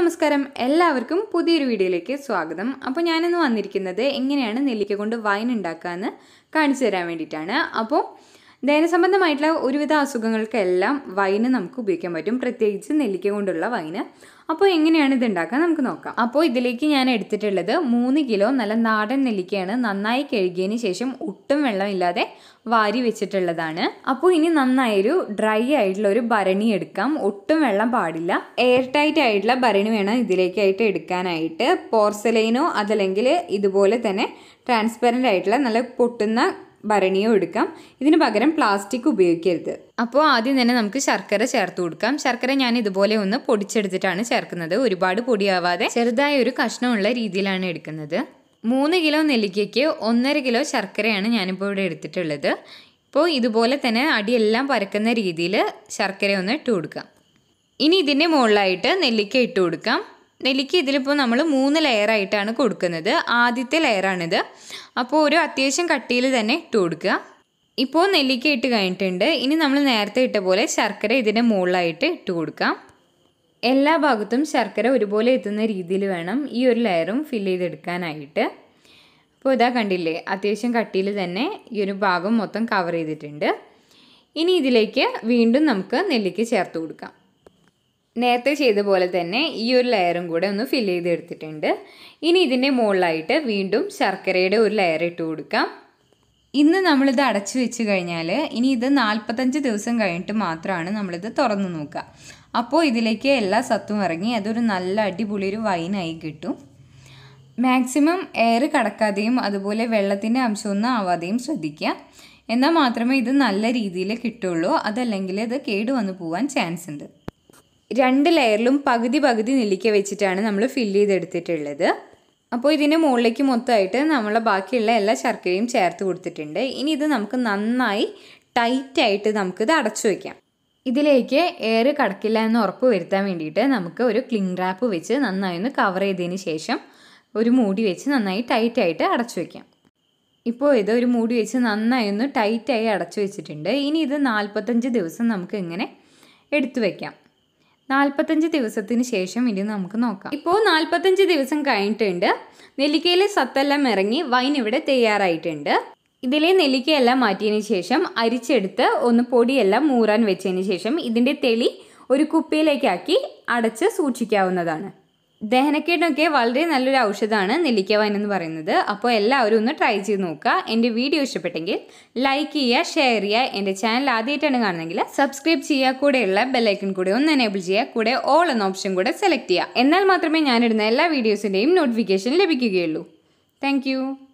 നമസ്കാരം എല്ലാവർക്കും പുതിയൊരു വീഡിയോയിലേക്ക് സ്വാഗതം. അപ്പോൾ ഞാനിന്ന് വന്നിരിക്കുന്നത് എങ്ങനെയാണ് നെല്ലിക്ക കൊണ്ട് വൈൻ ഉണ്ടാക്കാമെന്ന് കാണിച്ചു തരാൻ വേണ്ടിയിട്ടാണ്. അപ്പോൾ ദഹനസംബന്ധമായിട്ടുള്ള ഒരുവിധ അസുഖങ്ങൾക്കെല്ലാം വൈന് നമുക്ക് ഉപയോഗിക്കാൻ പറ്റും, പ്രത്യേകിച്ച് നെല്ലിക്ക കൊണ്ടുള്ള വൈന്. അപ്പോൾ എങ്ങനെയാണ് ഇത് ഉണ്ടാക്കാൻ നമുക്ക് നോക്കാം. അപ്പോൾ ഇതിലേക്ക് ഞാൻ എടുത്തിട്ടുള്ളത് 3 കിലോ നല്ല നാടൻ നെല്ലിക്കയാണ്. നന്നായി കഴുകിയതിന് ശേഷം ഒട്ടും വെള്ളമില്ലാതെ വാരി വെച്ചിട്ടുള്ളതാണ്. അപ്പോൾ ഇനി നന്നായൊരു ഡ്രൈ ആയിട്ടുള്ള ഒരു ഭരണി എടുക്കാം. ഒട്ടും വെള്ളം പാടില്ല. എയർ ടൈറ്റ് ആയിട്ടുള്ള ഭരണി വേണം ഇതിലേക്കായിട്ട് എടുക്കാനായിട്ട്. പോർസലൈനോ അതല്ലെങ്കിൽ ഇതുപോലെ തന്നെ ട്രാൻസ്പെറൻ്റ് ആയിട്ടുള്ള നല്ല പൊട്ടുന്ന ഭരണിയോ എടുക്കാം. ഇതിന് പകരം പ്ലാസ്റ്റിക് ഉപയോഗിക്കരുത്. അപ്പോൾ ആദ്യം തന്നെ നമുക്ക് ശർക്കര ചേർത്ത് കൊടുക്കാം. ശർക്കര ഞാൻ ഇതുപോലെ ഒന്ന് പൊടിച്ചെടുത്തിട്ടാണ് ചേർക്കുന്നത്. ഒരുപാട് പൊടിയാവാതെ ചെറുതായ ഒരു കഷ്ണമുള്ള രീതിയിലാണ് എടുക്കുന്നത്. 3 കിലോ നെല്ലിക്കയ്ക്ക് 1.5 കിലോ ശർക്കരയാണ് ഞാനിപ്പോൾ ഇവിടെ എടുത്തിട്ടുള്ളത്. ഇപ്പോൾ ഇതുപോലെ തന്നെ അടിയെല്ലാം പരക്കുന്ന രീതിയിൽ ശർക്കര ഒന്ന് ഇട്ട് കൊടുക്കാം. ഇനി ഇതിൻ്റെ മുകളിലായിട്ട് നെല്ലിക്ക ഇട്ട് കൊടുക്കാം. നെല്ലിക്ക ഇതിലിപ്പോൾ നമ്മൾ 3 ലെയറായിട്ടാണ് കൊടുക്കുന്നത്. ആദ്യത്തെ ലെയറാണിത്. അപ്പോൾ ഒരു അത്യാവശ്യം കട്ടിയിൽ തന്നെ ഇട്ട് കൊടുക്കുക. ഇപ്പോൾ നെല്ലിക്ക ഇട്ട് കഴിഞ്ഞിട്ടുണ്ട്. ഇനി നമ്മൾ നേരത്തെ ഇട്ട പോലെ ശർക്കര ഇതിൻ്റെ മുകളിലായിട്ട് ഇട്ട് കൊടുക്കാം. എല്ലാ ഭാഗത്തും ശർക്കര ഒരുപോലെ എത്തുന്ന രീതിയിൽ വേണം ഈ ഒരു ലെയറും ഫില്ല് ചെയ്തെടുക്കാനായിട്ട്. അപ്പോൾ ഇതാ കണ്ടില്ലേ, അത്യാവശ്യം കട്ടിയിൽ തന്നെ ഈ ഒരു ഭാഗം മൊത്തം കവർ ചെയ്തിട്ടുണ്ട്. ഇനി ഇതിലേക്ക് വീണ്ടും നമുക്ക് നെല്ലിക്ക ചേർത്ത് കൊടുക്കാം. നേരത്തെ ചെയ്ത പോലെ തന്നെ ഈ ഒരു ലെയറും കൂടെ ഒന്ന് ഫില്ല് ചെയ്തെടുത്തിട്ടുണ്ട്. ഇനി ഇതിൻ്റെ മുകളിലായിട്ട് വീണ്ടും ശർക്കരയുടെ ഒരു ലെയർ ഇട്ട് കൊടുക്കാം. ഇന്ന് നമ്മളിത് അടച്ചു വെച്ച് കഴിഞ്ഞാൽ ഇനി ഇത് 45 ദിവസം കഴിഞ്ഞിട്ട് മാത്രമാണ് നമ്മളിത് തുറന്ന് നോക്കുക. അപ്പോൾ ഇതിലേക്ക് എല്ലാ സത്തും ഇറങ്ങി അതൊരു നല്ല അടിപൊളി ഒരു വൈനായി കിട്ടും. മാക്സിമം എയർ കടക്കാതെയും അതുപോലെ വെള്ളത്തിൻ്റെ അംശമൊന്നും ആവാതെയും ശ്രദ്ധിക്കുക. എന്നാൽ മാത്രമേ ഇത് നല്ല രീതിയിൽ കിട്ടുള്ളൂ. അതല്ലെങ്കിൽ ഇത് കേടുവന്ന് പോകാൻ ചാൻസ് ഉണ്ട്. 2 ലെയറിലും പകുതി നെല്ലിക്ക വെച്ചിട്ടാണ് നമ്മൾ ഫില്ല് ചെയ്തെടുത്തിട്ടുള്ളത്. അപ്പോൾ ഇതിൻ്റെ മുകളിലേക്ക് മൊത്തമായിട്ട് നമ്മൾ ബാക്കിയുള്ള എല്ലാ ശർക്കരയും ചേർത്ത് കൊടുത്തിട്ടുണ്ട്. ഇനി ഇത് നമുക്ക് നന്നായി ടൈറ്റായിട്ട് നമുക്കിത് അടച്ചു വയ്ക്കാം. ഇതിലേക്ക് എയർ കടക്കില്ല എന്ന് ഉറപ്പ് വരുത്താൻ വേണ്ടിയിട്ട് നമുക്ക് ഒരു ക്ലിംഗ് റാപ്പ് വെച്ച് നന്നായി ഒന്ന് കവർ ചെയ്തതിന് ശേഷം ഒരു മൂടി വെച്ച് നന്നായി ടൈറ്റായിട്ട് അടച്ചു വയ്ക്കാം. ഇപ്പോൾ ഇത് ഒരു മൂടി വെച്ച് നന്നായി ഒന്ന് ടൈറ്റായി അടച്ചു വെച്ചിട്ടുണ്ട്. ഇനി ഇത് 45 ദിവസം നമുക്ക് ഇങ്ങനെ എടുത്തു വയ്ക്കാം. 45 ദിവസത്തിന് ശേഷം ഇത് നമുക്ക് നോക്കാം. ഇപ്പോൾ 45 ദിവസം കഴിഞ്ഞിട്ടുണ്ട്. നെല്ലിക്കയിലെ സത്തെല്ലാം ഇറങ്ങി വൈൻ ഇവിടെ തയ്യാറായിട്ടുണ്ട്. ഇതിലെ നെല്ലിക്കയെല്ലാം മാറ്റിയതിന് ശേഷം അരിച്ചെടുത്ത് ഒന്ന് പൊടിയെല്ലാം മൂറാൻ വെച്ചതിന് ശേഷം ഇതിൻ്റെ തെളി ഒരു കുപ്പിയിലേക്കാക്കി അടച്ച് സൂക്ഷിക്കാവുന്നതാണ്. ദഹനക്കേടിനൊക്കെ വളരെ നല്ലൊരു ഔഷധമാണ് നെല്ലിക്ക വൈൻ എന്ന് പറയുന്നത്. അപ്പോൾ എല്ലാവരും ഒന്ന് ട്രൈ ചെയ്ത് നോക്കുക. എൻ്റെ വീഡിയോ ഇഷ്ടപ്പെട്ടെങ്കിൽ ലൈക്ക് ചെയ്യുക, ഷെയർ ചെയ്യുക. എൻ്റെ ചാനൽ ആദ്യമായിട്ടാണ് കാണുന്നതെങ്കിൽ സബ്സ്ക്രൈബ് ചെയ്യുക. കൂടെയുള്ള ബെല്ലൈക്കൺ കൂടെ ഒന്ന് എനേബിൾ ചെയ്യുക. കൂടെ ഓൾ എന്ന ഓപ്ഷൻ കൂടെ സെലക്ട് ചെയ്യുക. എന്നാൽ മാത്രമേ ഞാനിടുന്ന എല്ലാ വീഡിയോസിൻ്റെയും നോട്ടിഫിക്കേഷൻ ലഭിക്കുകയുള്ളൂ. താങ്ക്